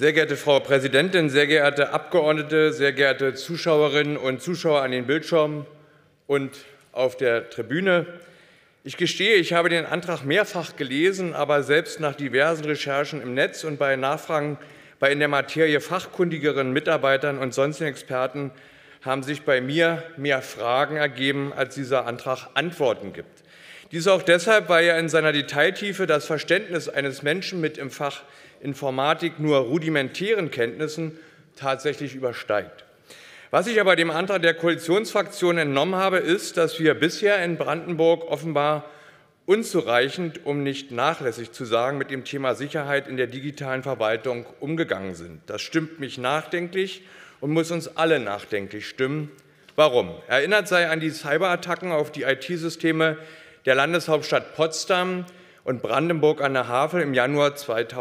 Sehr geehrte Frau Präsidentin, sehr geehrte Abgeordnete, sehr geehrte Zuschauerinnen und Zuschauer an den Bildschirmen und auf der Tribüne! Ich gestehe, ich habe den Antrag mehrfach gelesen, aber selbst nach diversen Recherchen im Netz und bei Nachfragen bei in der Materie fachkundigeren Mitarbeitern und sonstigen Experten haben sich bei mir mehr Fragen ergeben, als dieser Antrag Antworten gibt. Dies auch deshalb, weil er in seiner Detailtiefe das Verständnis eines Menschen mit im Fach Informatik nur rudimentären Kenntnissen tatsächlich übersteigt. Was ich aber dem Antrag der Koalitionsfraktion entnommen habe, ist, dass wir bisher in Brandenburg offenbar unzureichend, um nicht nachlässig zu sagen, mit dem Thema Sicherheit in der digitalen Verwaltung umgegangen sind. Das stimmt mich nachdenklich und muss uns alle nachdenklich stimmen. Warum? Erinnert sei an die Cyberattacken auf die IT-Systeme der Landeshauptstadt Potsdam und Brandenburg an der Havel im Januar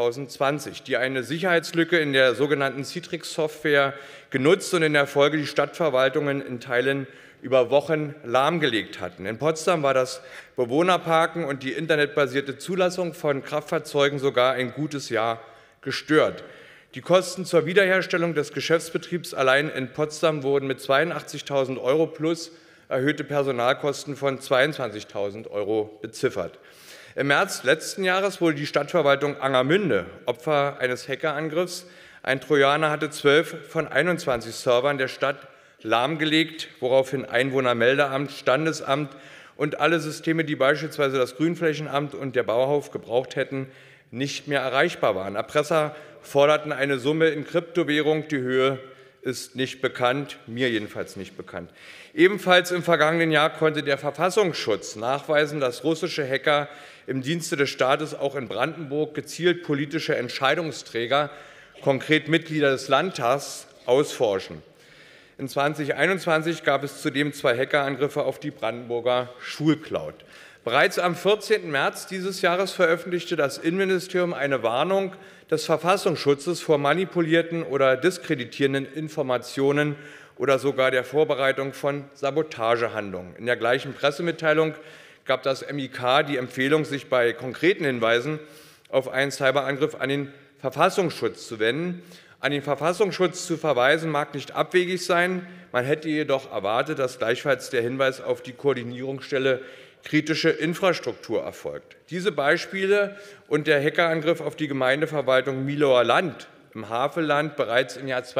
2020, die eine Sicherheitslücke in der sogenannten Citrix-Software genutzt und in der Folge die Stadtverwaltungen in Teilen über Wochen lahmgelegt hatten. In Potsdam war das Bewohnerparken und die internetbasierte Zulassung von Kraftfahrzeugen sogar ein gutes Jahr gestört. Die Kosten zur Wiederherstellung des Geschäftsbetriebs allein in Potsdam wurden mit 82.000 € plus erhöhte Personalkosten von 22.000 € beziffert. Im März letzten Jahres wurde die Stadtverwaltung Angermünde Opfer eines Hackerangriffs. Ein Trojaner hatte 12 von 21 Servern der Stadt lahmgelegt, woraufhin Einwohnermeldeamt, Standesamt und alle Systeme, die beispielsweise das Grünflächenamt und der Bauhof gebraucht hätten, nicht mehr erreichbar waren. Erpresser forderten eine Summe in Kryptowährung, die Höhe ist nicht bekannt, mir jedenfalls nicht bekannt. Ebenfalls im vergangenen Jahr konnte der Verfassungsschutz nachweisen, dass russische Hacker im Dienste des Staates auch in Brandenburg gezielt politische Entscheidungsträger, konkret Mitglieder des Landtags, ausforschen. In 2021 gab es zudem 2 Hackerangriffe auf die Brandenburger Schulcloud. Bereits am 14. März dieses Jahres veröffentlichte das Innenministerium eine Warnung des Verfassungsschutzes vor manipulierten oder diskreditierenden Informationen oder sogar der Vorbereitung von Sabotagehandlungen. In der gleichen Pressemitteilung gab das MIK die Empfehlung, sich bei konkreten Hinweisen auf einen Cyberangriff an den Verfassungsschutz zu wenden. An den Verfassungsschutz zu verweisen mag nicht abwegig sein. Man hätte jedoch erwartet, dass gleichfalls der Hinweis auf die Koordinierungsstelle kritische Infrastruktur erfolgt. Diese Beispiele und der Hackerangriff auf die Gemeindeverwaltung Miloer Land im Havelland bereits im Jahr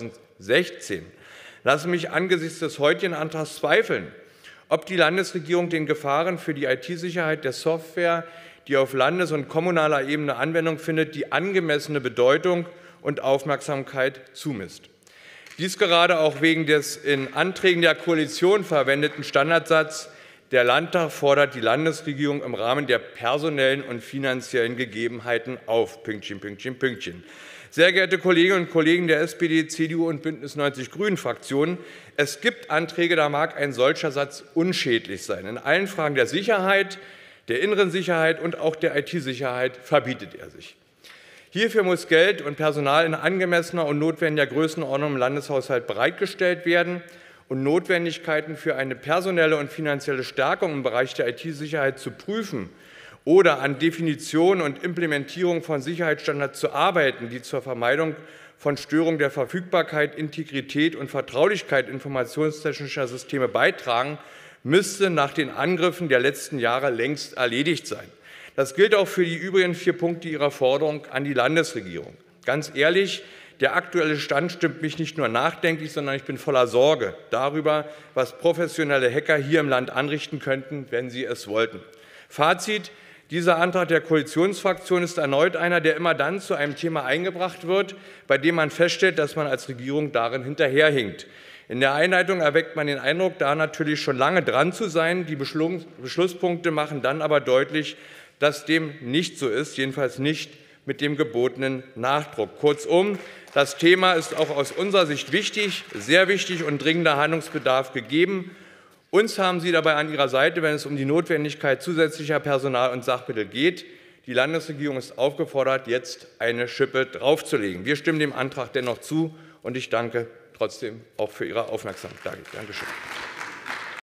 2016 lassen mich angesichts des heutigen Antrags zweifeln, ob die Landesregierung den Gefahren für die IT-Sicherheit der Software, die auf Landes- und kommunaler Ebene Anwendung findet, die angemessene Bedeutung und Aufmerksamkeit zumisst. Dies gerade auch wegen des in Anträgen der Koalition verwendeten Standardsatzes: Der Landtag fordert die Landesregierung im Rahmen der personellen und finanziellen Gegebenheiten auf. Pünktchen, Pünktchen, Pünktchen. Sehr geehrte Kolleginnen und Kollegen der SPD, CDU und Bündnis 90-Grünen-Fraktionen, es gibt Anträge, da mag ein solcher Satz unschädlich sein. In allen Fragen der Sicherheit, der inneren Sicherheit und auch der IT-Sicherheit verbietet er sich. Hierfür muss Geld und Personal in angemessener und notwendiger Größenordnung im Landeshaushalt bereitgestellt werden. Und Notwendigkeiten für eine personelle und finanzielle Stärkung im Bereich der IT-Sicherheit zu prüfen oder an Definition und Implementierung von Sicherheitsstandards zu arbeiten, die zur Vermeidung von Störung der Verfügbarkeit, Integrität und Vertraulichkeit informationstechnischer Systeme beitragen, müsste nach den Angriffen der letzten Jahre längst erledigt sein. Das gilt auch für die übrigen 4 Punkte Ihrer Forderung an die Landesregierung. Ganz ehrlich, der aktuelle Stand stimmt mich nicht nur nachdenklich, sondern ich bin voller Sorge darüber, was professionelle Hacker hier im Land anrichten könnten, wenn sie es wollten. Fazit: Dieser Antrag der Koalitionsfraktion ist erneut einer, der immer dann zu einem Thema eingebracht wird, bei dem man feststellt, dass man als Regierung darin hinterherhinkt. In der Einleitung erweckt man den Eindruck, da natürlich schon lange dran zu sein. Die Beschlusspunkte machen dann aber deutlich, dass dem nicht so ist, jedenfalls nicht mit dem gebotenen Nachdruck. Kurzum, das Thema ist auch aus unserer Sicht wichtig, sehr wichtig und dringender Handlungsbedarf gegeben. Uns haben Sie dabei an Ihrer Seite, wenn es um die Notwendigkeit zusätzlicher Personal und Sachmittel geht. Die Landesregierung ist aufgefordert, jetzt eine Schippe draufzulegen. Wir stimmen dem Antrag dennoch zu, und ich danke trotzdem auch für Ihre Aufmerksamkeit. Dankeschön.